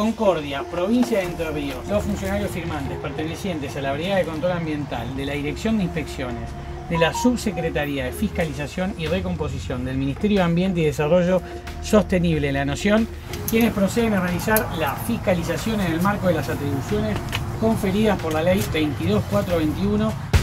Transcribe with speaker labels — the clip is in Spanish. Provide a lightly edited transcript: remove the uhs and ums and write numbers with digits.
Speaker 1: Concordia, provincia de Entre Ríos. Los funcionarios firmantes pertenecientes a la Brigada de Control Ambiental, de la Dirección de Inspecciones, de la Subsecretaría de Fiscalización y Recomposición del Ministerio de Ambiente y Desarrollo Sostenible de la Nación, quienes proceden a realizar la fiscalización en el marco de las atribuciones conferidas por la Ley 22.421